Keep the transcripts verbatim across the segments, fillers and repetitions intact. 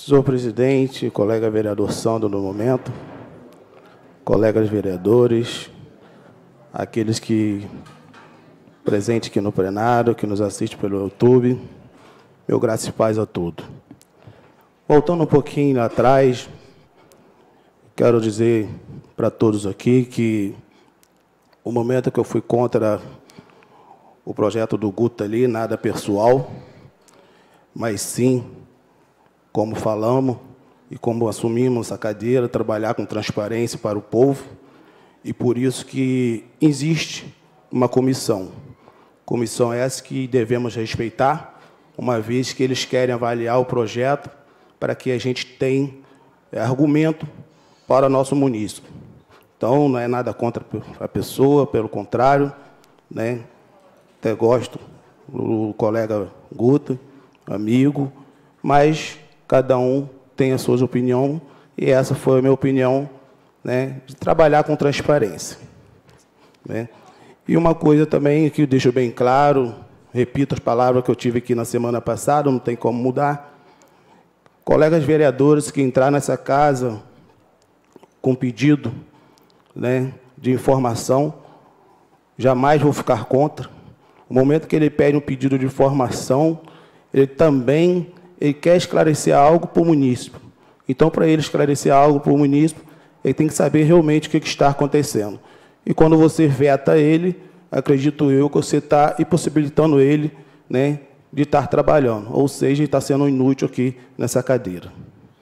Senhor presidente, colega vereador Sandro no momento, colegas vereadores, aqueles que presentes aqui no plenário, que nos assistem pelo YouTube, meu graça e paz a todos. Voltando um pouquinho atrás, quero dizer para todos aqui que o momento que eu fui contra o projeto do Guto ali, nada pessoal, mas sim, como falamos e como assumimos essa cadeira, trabalhar com transparência para o povo, e por isso que existe uma comissão. Comissão essa que devemos respeitar, uma vez que eles querem avaliar o projeto para que a gente tenha argumento para o nosso município. Então, não é nada contra a pessoa, pelo contrário, né? Até gosto do colega Guto, amigo, mas cada um tem a sua opinião, e essa foi a minha opinião, né, de trabalhar com transparência. Né? E uma coisa também que eu deixo bem claro, repito as palavras que eu tive aqui na semana passada, não tem como mudar. Colegas vereadores que entraram nessa casa com pedido, né, de informação, jamais vou ficar contra. No momento que ele pede um pedido de informação, ele também ele quer esclarecer algo para o município. Então, para ele esclarecer algo para o município, ele tem que saber realmente o que está acontecendo. E quando você veta ele, acredito eu que você está impossibilitando ele, né, de estar trabalhando, ou seja, ele está sendo inútil aqui nessa cadeira.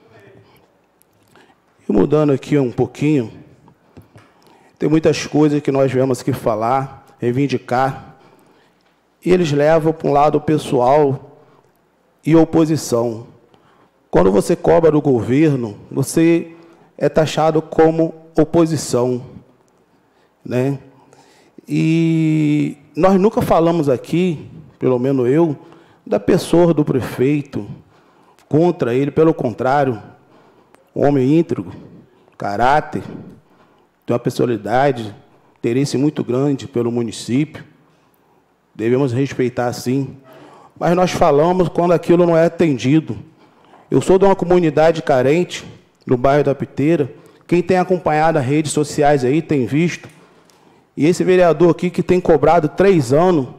E mudando aqui um pouquinho, tem muitas coisas que nós viemos aqui falar, reivindicar, e eles levam para um lado pessoal e oposição. Quando você cobra do governo, você é taxado como oposição, né? E nós nunca falamos aqui, pelo menos eu, da pessoa do prefeito contra ele, pelo contrário, um homem íntegro, caráter, tem uma personalidade, interesse muito grande pelo município, devemos respeitar sim. Mas nós falamos quando aquilo não é atendido. Eu sou de uma comunidade carente, no bairro da Piteira. Quem tem acompanhado as redes sociais aí tem visto. E esse vereador aqui que tem cobrado três anos,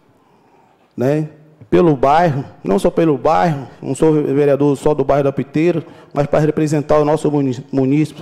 né, pelo bairro, não só pelo bairro, não sou vereador só do bairro da Piteira, mas para representar o nosso município.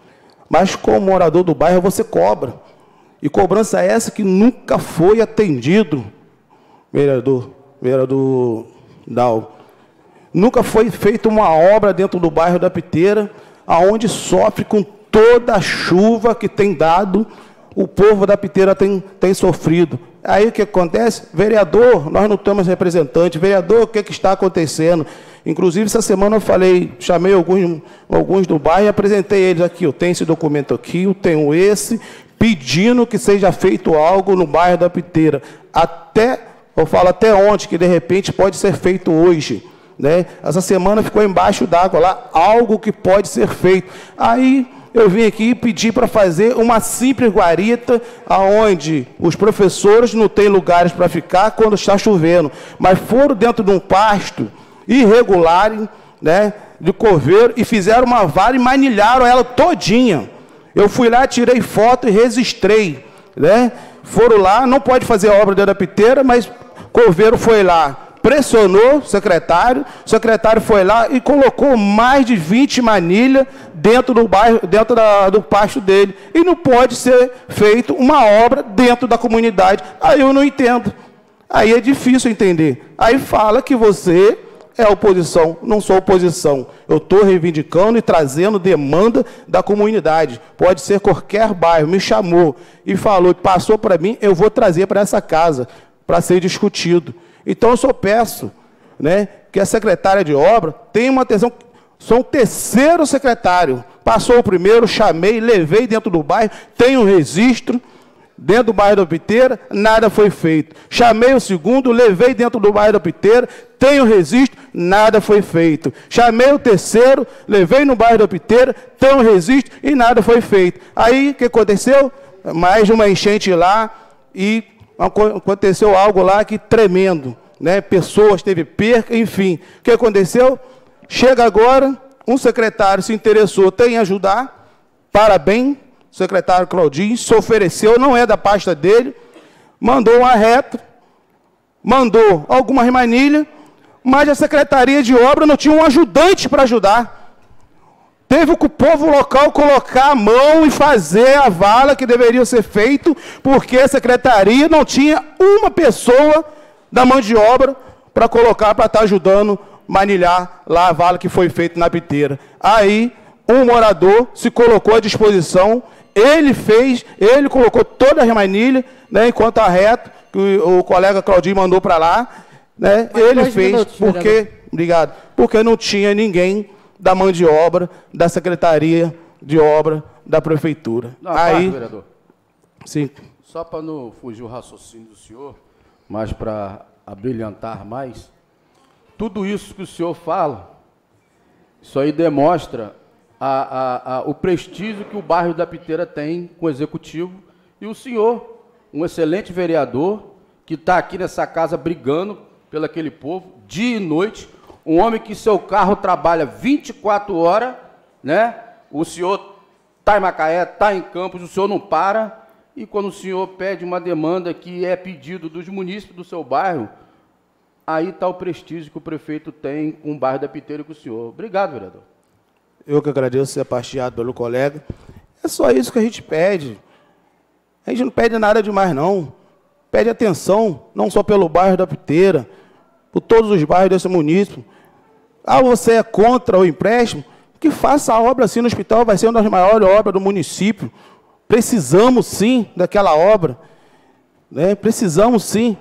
Mas como morador do bairro você cobra. E cobrança essa que nunca foi atendido, vereador. Vereador Dal, nunca foi feita uma obra dentro do bairro da Piteira, aonde sofre com toda a chuva que tem dado, o povo da Piteira tem, tem sofrido. Aí o que acontece? Vereador, nós não temos representante. Vereador, o que, que está acontecendo? Inclusive, essa semana eu falei, chamei alguns, alguns do bairro e apresentei eles aqui. Eu tenho esse documento aqui, eu tenho esse, pedindo que seja feito algo no bairro da Piteira. Até... Eu falo até ontem, que de repente pode ser feito hoje. Né? Essa semana ficou embaixo d'água lá, algo que pode ser feito. Aí eu vim aqui pedir para fazer uma simples guarita, onde os professores não têm lugares para ficar quando está chovendo, mas foram dentro de um pasto irregular, né, de coveiro, e fizeram uma vara e manilharam ela todinha. Eu fui lá, tirei foto e registrei. Né? Foram lá, não pode fazer a obra dentro da Piteira, mas Coveiro foi lá, pressionou o secretário, o secretário foi lá e colocou mais de vinte manilhas dentro do bairro, dentro da, do pasto dele. E não pode ser feito uma obra dentro da comunidade. Aí eu não entendo. Aí é difícil entender. Aí fala que você é oposição. Não sou oposição. Eu estou reivindicando e trazendo demanda da comunidade. Pode ser qualquer bairro. Me chamou e falou, passou para mim, eu vou trazer para essa casa, para ser discutido. Então, eu só peço, né, que a secretária de obra tenha uma atenção. Sou o terceiro secretário. Passou o primeiro, chamei, levei dentro do bairro, tenho um registro, dentro do bairro da Piteira, nada foi feito. Chamei o segundo, levei dentro do bairro da Piteira, tenho registro, nada foi feito. Chamei o terceiro, levei no bairro da Piteira, tenho registro e nada foi feito. Aí, o que aconteceu? Mais uma enchente lá e aconteceu algo lá que tremendo, né? Pessoas teve perca, enfim. O que aconteceu? Chega agora, um secretário se interessou em ajudar, parabéns, o secretário Claudinho se ofereceu, não é da pasta dele, mandou um arreto, mandou algumas manilhas, mas a Secretaria de Obra não tinha um ajudante para ajudar. Teve que o povo local colocar a mão e fazer a vala que deveria ser feito, porque a Secretaria não tinha uma pessoa da mão de obra para colocar, para estar ajudando manilhar lá a vala que foi feita na piteira. Aí, um morador se colocou à disposição, ele fez, ele colocou todas as manilhas, né, enquanto a reto, que o, o colega Claudinho mandou para lá, né, ele fez, minutos, porque, vereador. Obrigado, porque não tinha ninguém da mão de obra, da Secretaria de Obra da Prefeitura. Não, aí, parte, vereador. Sim. Só para não fugir o raciocínio do senhor, mas para abrilhantar mais, tudo isso que o senhor fala, isso aí demonstra a, a, a, o prestígio que o bairro da Piteira tem com o Executivo, e o senhor, um excelente vereador, que está aqui nessa casa brigando pelo aquele povo, dia e noite, um homem que seu carro trabalha vinte e quatro horas, né? O senhor está em Macaé, está em Campos, o senhor não para, e quando o senhor pede uma demanda que é pedido dos munícipes do seu bairro, aí está o prestígio que o prefeito tem com o bairro da Piteira e com o senhor. Obrigado, vereador. Eu que agradeço ser partilhado pelo colega. É só isso que a gente pede. A gente não pede nada demais, não. Pede atenção, não só pelo bairro da Piteira, por todos os bairros desse município. Ah, você é contra o empréstimo? Que faça a obra assim no hospital, vai ser uma das maiores obras do município. Precisamos, sim, daquela obra. Né? Precisamos, sim.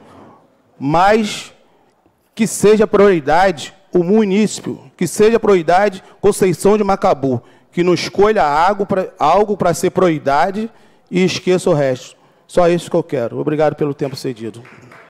Mas que seja prioridade o município, que seja prioridade Conceição de Macabu, que não escolha algo para algo para ser prioridade e esqueça o resto. Só isso que eu quero. Obrigado pelo tempo cedido.